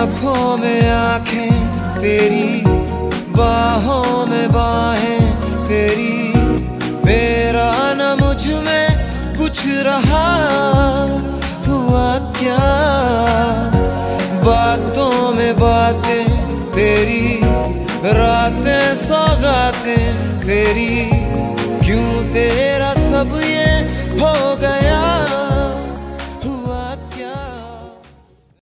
आँखों में आँखें तेरी, बाहों में बाहें तेरी, मेरा न मुझ में कुछ रहा, हुआ क्या? बातों में बातें तेरी, रातें सौगातें तेरी, क्यों तेरा सब ये हो गया?